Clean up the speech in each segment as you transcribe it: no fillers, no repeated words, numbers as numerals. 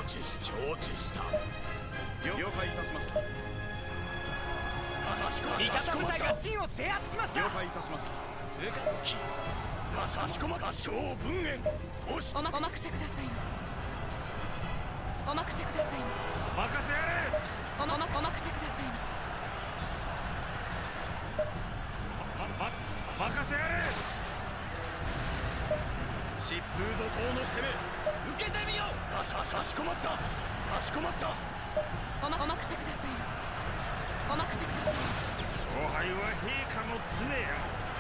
知した。了解いたしました。 味方部隊が陣を制圧しました。 了解いたしました。 かしこまった。将軍へお任せくださいませ。お任せくださいませ。任せやれ。お任せくださいませ。任せやれ。 疾風怒涛の攻め受けてみよう。 かしこまった。かしこまった。お任せくださいませ。お任せくださいませ。勝敗は陛下の常や。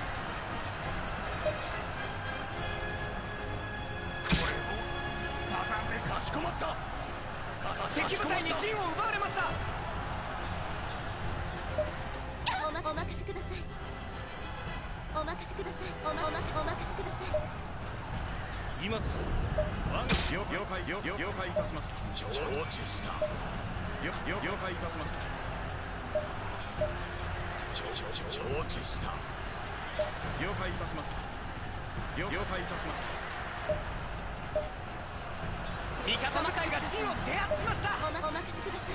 これも定め。かしこまった。敵部隊に陣を奪われました。 お任せください。お任せください。お任せください。 今こそ了解いたしました。承知した。了解いたしました。承知した。了解いたしました。了解いたしました。 味方部隊が陣を制圧しました。 お任せくださ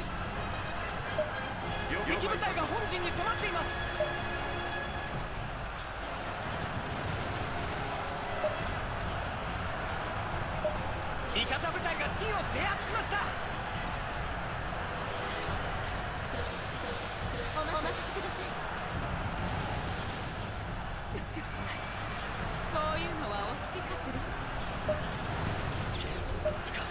い。 敵部隊が本陣に迫っています。味方部隊が陣を制圧しました。 お任せください。こういうのはお好きかしら。 そうだったか。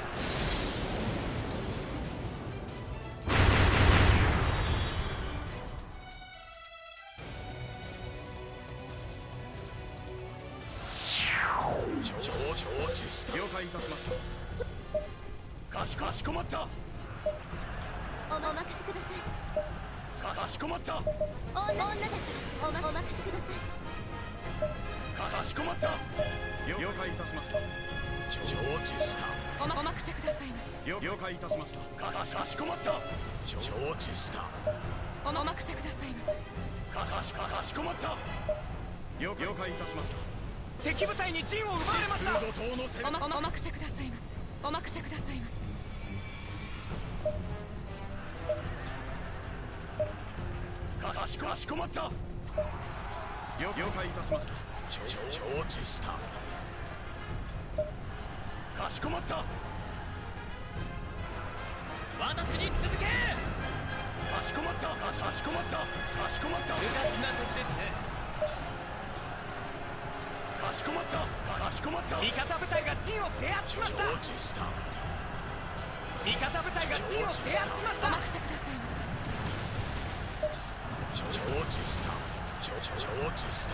承知した。了解いたしました。 かしこまった。 お任せください。 かしこまった。 女だからお任せください。 かしこまった。 了解いたしました。承知した。 お任せくださいませ。 了解いたしました。 かしこまった。 承知した。 お任せくださいませ。 かしこまった。 了解いたしました。 敵部隊に陣を奪われました。 怒涛の攻め。 お任せくださいませ。お任せくださいませ。 かしこまった。 了解いたしました。承知した。 かしこまった。私に続け。かしこまった。かしこまった。かしこまった。無活な時ですね。かしこまった。かしこまった。味方部隊が陣を制圧しました。 承知した。 味方部隊が陣を制圧しました。 お任せくださいませ。 承知した。承知した。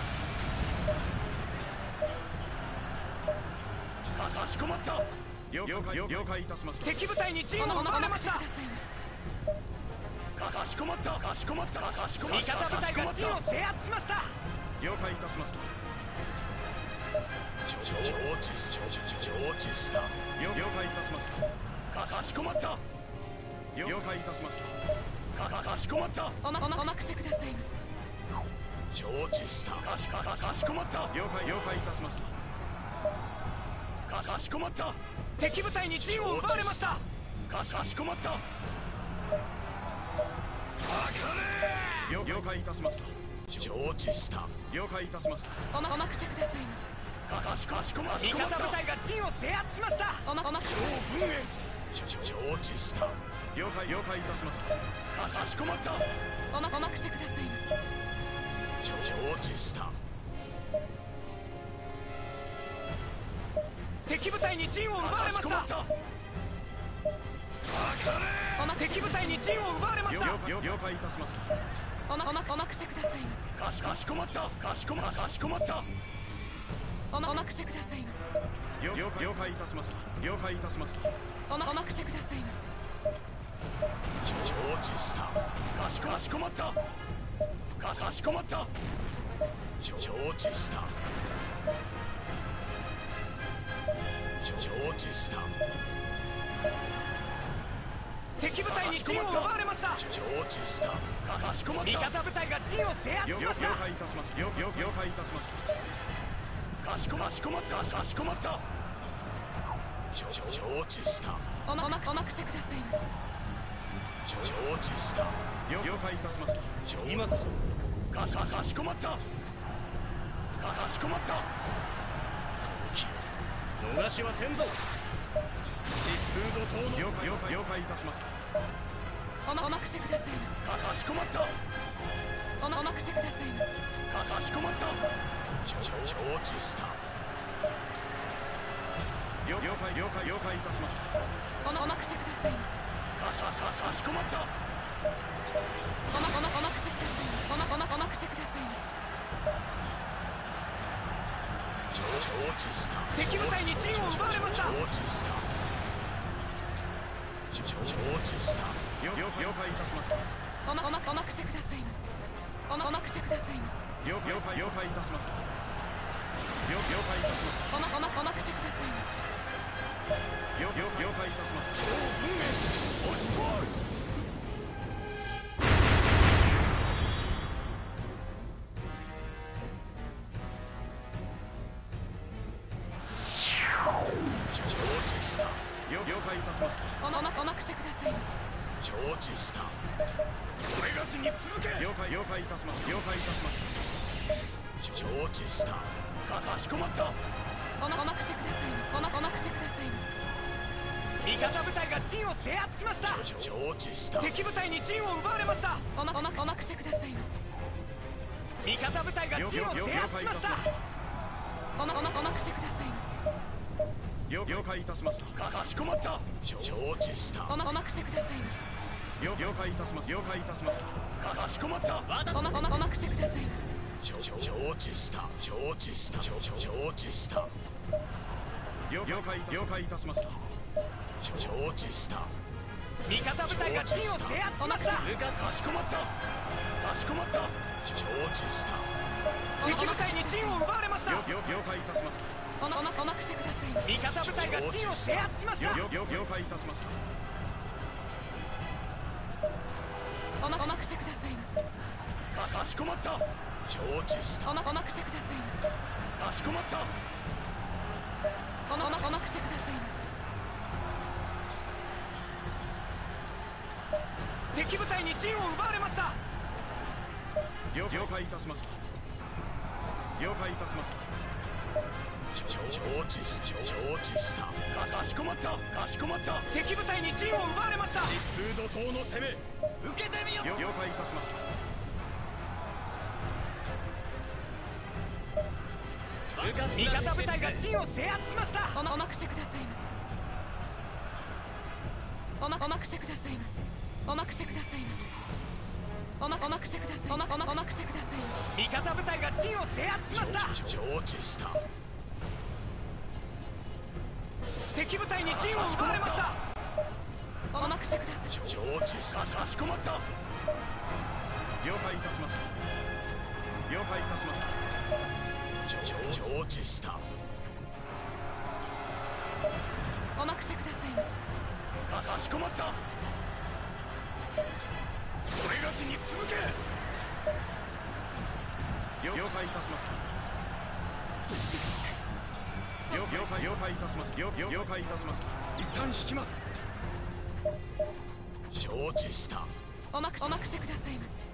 かしこまった。 了解いたしました。 敵部隊に陣を奪われました。 お任せくださいませ。 かしこまった。かしこまった。かしこまった。味方部隊が陣を制圧しました。 了解いたしました。承知した。了解いたしました。 かしこまった。 了解いたしました。 かしこまった。 お任せくださいま承知した。 かしこまった。 了解いたしました。 かしこまった。敵部隊に陣を奪われました。かしこまった。 了解いたしました。承知した。了解いたしました。 お任せくださいませ。 かしこまった。味方部隊が陣を制圧しました。 お任せ。 将軍へ。 承知した。了解いたしました。 かしこまった。 お任せくださいませ。 承知した。 敵部隊に陣を奪われました。敵部隊に陣を奪われました。 了解いたしました。 お任せくださいませ。 かしこまった。かしこまった。 お任せくださいませ。 了解いたしました。了解いたしました。 お任せくださいませ。 承知した。 かしこまった。かしこまった。 承知した。承知した。 敵部隊に陣を奪われました。 承知した。 かしこまった。味方部隊が陣を制圧しました。 了解いたしました。了解いたしました。 かしこまった。かしこまった。 承知した。 おお任せくださいま承知した。了解いたしました。 今こそかしこまった。かしこまった。逃しはせんぞ。 疾風怒涛の了解いたしました。 お任せくださいます。かしこまった。お任せくださいます。かしこまった。 承知した。了解いたしました。 お任せくださいます。かしこまった。お任せくださいます。お任せくださいます。 承知した。 敵部隊に陣を奪われました。 承知した。了解いたしました。 お任せくださいます。お任せくださいます。 了解いたしました。了解いたしました。 お任せくださいます。 了解いたしました。 押し通る。 承知した。了解いたしました。 お任せくださいます。 承知した。 それがしに続け。 了解いたしました。承知した。 かしこまった。お任せくださいます。お任せくださいます。味方部隊が陣を制圧しました。 承知した。 敵部隊に陣を奪われました。お任せくださいます。味方部隊が陣を制圧しました。お任せくださいます。 了解いたしました。 かしこまった。 承知した。 お任せくださいます。 了解いたします。了解いたしました。 かしこまった。お任せくださいます。 承知した。承知した。了解いたしました。承知した。 味方部隊が陣を制圧しました。かしこまった。かしこまった。 承知した。 敵部隊に陣を奪われました。 了解いたしました。 お任せくださいます。味方部隊が陣を制圧しました。 了解いたしました。 お任せくださいます。かしこまった。 承知した。 お任せくださいます。かしこまった。お任せくださいます。敵部隊に陣を奪われました。 了解いたしました。了解いたしました。承知した。 かしこまった。かしこまった。敵部隊に陣を奪われました。 疾風怒涛の攻め、受けてみよ。了解いたしました。 味方部隊が陣を制圧しました。お任せくださいます。お任せくださいます。お任せくださいます。お任せください。お任せくださいます。味方部隊が陣を制圧しました。 承知した。 敵部隊に陣を奪われました。お任せください。 承知した。 かしこまった。 了解いたしました。了解いたしました。承知した。 お任せくださいます。かしこまった。それがしに続け。 了解いたしました。了解いたします。了解いたしました。一旦引きます。承知した。 お任せくださいます。